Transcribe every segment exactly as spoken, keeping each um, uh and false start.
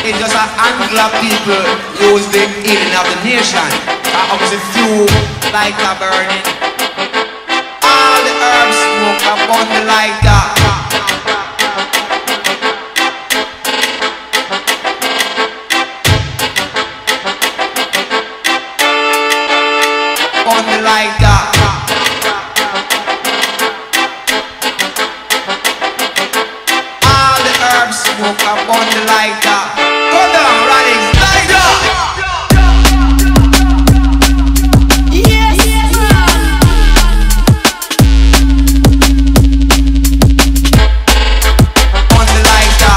It's just a handful of people use the healing of the nation. I was a few like a burning. All the herbs smoke upon the lighter. On the lighter. All the herbs smoke upon the lighter. Go down, Radix, lighter. Yes, on the lighter.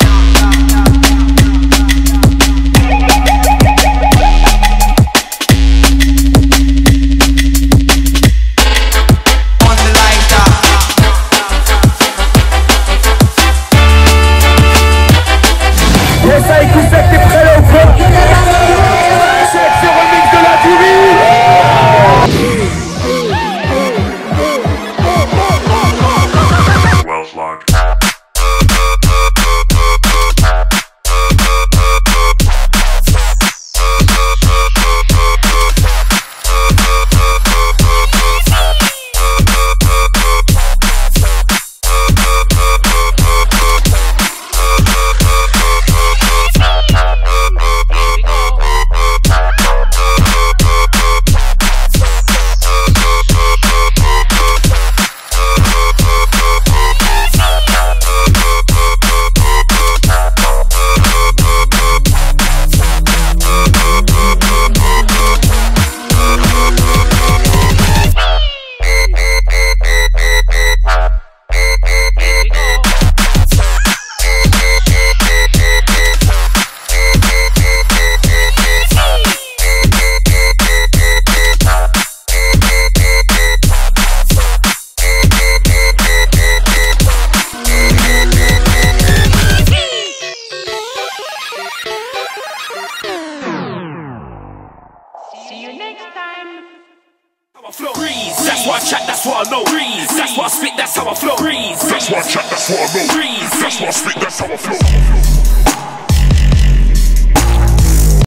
See you next time. Breeze, that's what I chat, that's what I know. Breeze, that's what I spit, that's how I flow. Breeze, that's what I chat, that's what I know. Breeze, that's what I spit, that's how I flow.